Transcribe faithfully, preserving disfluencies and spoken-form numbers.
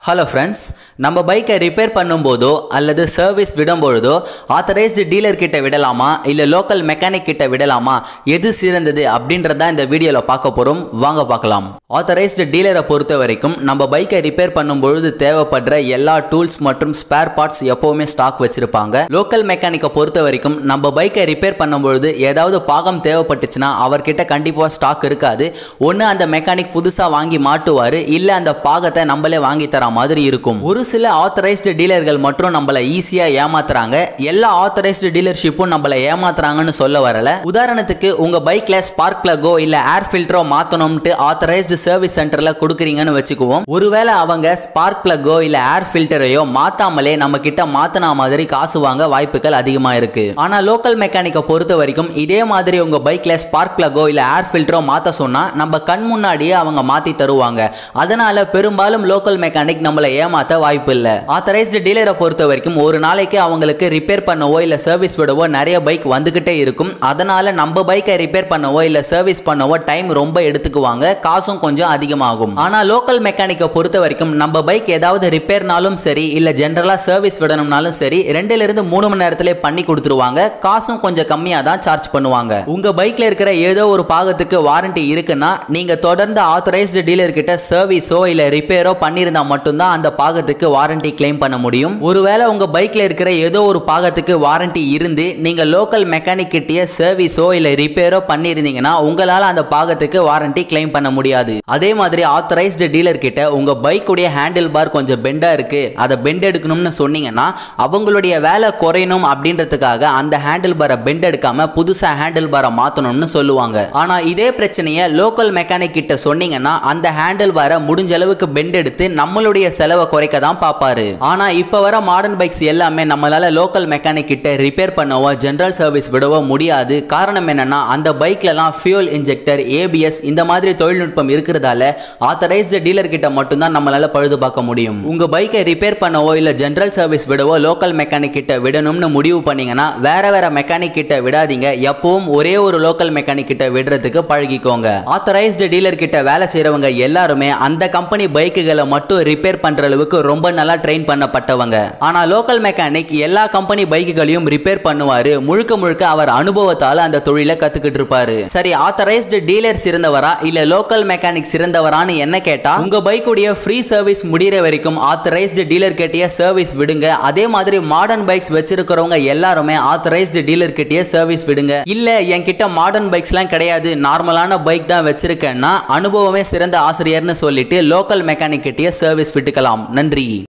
Hello friends, நம்ம பைக்கை repair பண்ணும்போதோ அல்லது சர்வீஸ் விடும்பொழுதோ ஆத்தரைஸ்டு டீலர் கிட்ட விடலாமா இல்லை லோக்கல் மெக்கானிக் கிட்ட விடலாமா, எது சிறந்தது அப்படின்றத இந்த வீடியோவில் பார்க்க போகிறோம். வாங்க பார்க்கலாம். ஆத்தரைஸ்டு டீலரை பொறுத்த வரைக்கும் நம்ம பைக்கை ரிப்பேர் பண்ணும்பொழுது தேவைப்படுற எல்லா டூல்ஸ் மற்றும் ஸ்பேர் பார்ட்ஸ் எப்போவுமே ஸ்டாக் வச்சிருப்பாங்க. லோக்கல் மெக்கானிக்கை பொறுத்த வரைக்கும் நம்ம பைக்கை ரிப்பேர் பண்ணும்பொழுது ஏதாவது பாகம் தேவைப்பட்டுச்சுன்னா அவர்கிட்ட கண்டிப்பாக ஸ்டாக் இருக்காது. ஒன்று அந்த மெக்கானிக் புதுசாக வாங்கி மாட்டுவார், இல்லை அந்த பாகத்தை நம்மளே வாங்கி தர மாதிரி இருக்கும். ஒரு சில ஆத்தரைஸ்டு டீலர்கள் மட்டும் நம்மள ஈஸியா ஏமாத்துறாங்க. எல்லா ஆத்தரைஸ்டு டீலர்ஷிப்பும் நம்மள ஏமாத்துறாங்கன்னு சொல்ல வரல. உதாரணத்துக்கு உங்க பைக்ல ஸ்பார்க் பிளக்கோ இல்ல ஏர் ஃபில்டரோ மாத்தணும்ட்டு ஆத்தரைஸ்டு சர்வீஸ் சென்டர்ல கொடுக்குறீங்கன்னு வச்சுக்குவோம். ஒருவேளை அவங்க ஸ்பார்க் பிளக்கோ இல்ல ஏர் ஃபில்டரையோ மாத்தாமலே நம்ம கிட்ட மாத்தினா மாதிரி காசு வாங்க வாய்ப்புகள் அதிகமா இருக்கு. ஆனா லோக்கல் மெக்கானிக்கை பொறுத்த வரைக்கும் இதே மாதிரி உங்க பைக்ல ஸ்பார்க் பிளக்கோ இல்ல ஏர் ஃபில்டரோ மாத்த சொன்னா நம்ம கண் முன்னாடியே அவங்க மாத்தி தருவாங்க. அதனால பெரும்பாலும் லோக்கல் மெக்கானிக் நம்மள ஏமாத்த வாய்ப்பு இல்ல. ஆத்தரைஸ்டு டீலரை பொறுத்த வரைக்கும் ஒரு நாளைக்கு அவங்களுக்கு ரிப்பேர் பண்ணவோ இல்ல சர்வீஸ் விடவோ நிறைய பைக் வந்துகிட்டே இருக்கும். அதனால நம்ம பைக்கை ரிப்பேர் பண்ணவோ இல்ல சர்வீஸ் பண்ணவோ டைம் ரொம்ப எடுத்துக்குவாங்க, காசும் கொஞ்சம் அதிகமாகும். ஆனா லோக்கல் மெக்கானிக்கை பொறுத்த வரைக்கும் நம்ம பைக் ஏதாவது ரிப்பேர்னாலும் சரி இல்ல ஜெனரலா சர்வீஸ் விடணும்னாலும் சரி ரெண்டுல இருந்து மூணு மணி நேரத்திலே பண்ணி கொடுத்துருவாங்க. காசும் கொஞ்சம் கம்மியா தான் சார்ஜ் பண்ணுவாங்க. உங்க பைக்ல இருக்கிற ஏதோ ஒரு பாகத்துக்கு வாரண்டி இருக்குன்னா நீங்க தொடர்ந்து ஆத்தரைஸ்டு டீலர் கிட்ட சர்வீஸோ இல்ல ரிப்பேரோ பண்ணிருந்தா மட்டும் தான் அந்த பாகத்துக்கு வாரண்டி கிளைம் பண்ண முடியும். ஒருவேளை உங்க பைக்ல இருக்கிற ஏதோ ஒரு பாகத்துக்கு வாரண்டி இருந்து நீங்க லோக்கல் மெக்கானிக் கிட்ட சர்வீஸோ இல்ல ரிப்பேரோ பண்ணிருந்தீங்கன்னா உங்களால அந்த பாகத்துக்கு வாரண்டி கிளைம் பண்ண முடியாது. அதே மாதிரி ஆத்தரைஸ்டு டீலர் கிட்ட உங்க பைக் உடைய ஹேண்டில் பார் கொஞ்சம் பெண்டா இருக்கு, அதை பெண்ட் எடுக்கணும்னு சொன்னீங்கன்னா அவங்களுடைய வேலை குறையணும் அப்படின்றதுக்காக அந்த ஹேண்டில் பாரை பெண்ட் எடுக்காம புதுசா ஹேண்டில் பாரை மாத்தணும்னு சொல்லுவாங்க. ஆனா இதே பிரச்சனையை லோக்கல் மெக்கானிக் கிட்ட சொன்னீங்கன்னா அந்த ஹேண்டில் பாரை முடிஞ்ச அளவுக்கு பெண்ட் எடுத்து நம்மளுடைய செலவை குறைக்க தான் பாப்பாரு. ஆனா இப்ப வர மாடர்ன் பைக்ஸ் எல்லாமே நம்மளால லோக்கல் மெக்கானிக் கிட்ட ரிப்பேர் பண்ணவோ ஜெனரல் சர்வீஸ் விடவோ முடியாது. காரணம் என்னன்னா அந்த பைக்ல எல்லாம் ஃபியூல் இன்ஜெக்டர், ஏபிஎஸ் இந்த மாதிரி தொழில்நுட்பம் இருக்கிறதால ஆத்தரைஸ்டு டீலர் கிட்ட மட்டும் தான் நம்மளால பழுது பார்க்க முடியும். உங்க பைக்கை ரிப்பேர் பண்ணவோ இல்ல ஜெனரல் சர்வீஸ் விடவோ லோக்கல் மெக்கானிக் கிட்ட விடணும்னு முடிவு பண்ணீங்கன்னா வேற வேற மெக்கானிக் கிட்ட விடாதீங்க. எப்பவும் ஒரே ஒரு லோக்கல் மெக்கானிக் கிட்ட விடுறதுக்கு பழகிக்கோங்க. ஆத்தரைஸ்டு டீலர் கிட்ட வேலை செய்யறவங்க எல்லாருமே அந்த கம்பெனி பைக்குகளை மட்டும் ரிப்பேர் பண்ற அளவுக்கு ரொம்ப நல்லா ட்ரெயின் பண்ணப்பட்டவங்க. ஆனா லோக்கல் மெக்கானிக் எல்லா கம்பெனி பைக்குகளையும் ரிப்பேர் பண்ணுவாரு. முழுக்க முழுக்க அவர் அனுபவத்தால அந்த தொழிலை கத்துக்கிட்டு இருப்பாரு. சரி, ஆத்தரைஸ்டு டீலர் சிறந்தவரா இல்ல லோக்கல் மெக்கானிக் சிறந்தவரான்னு என்ன கேட்டா உங்க பைக்குடைய ஃப்ரீ சர்வீஸ் முடிகிற வரைக்கும் ஆத்தரைஸ்டு டீலர் கிட்டயே சர்வீஸ் விடுங்க. அதே மாதிரி மாடர்ன் பைக்ஸ் வச்சிருக்கிறவங்க எல்லாருமே ஆத்தரைஸ்டு டீலர் கிட்டயே சர்வீஸ் விடுங்க. இல்ல என்கிட்ட மாடர்ன் பைக்ஸ் எல்லாம் கிடையாது, நார்மலான பைக் தான் வச்சிருக்கேன்னா அனுபவமே சிறந்த ஆசிரியர்னு சொல்லிட்டு லோக்கல் மெக்கானிக் கிட்டயே சர்வீஸ் விட்டுக்கலாம். நன்றி.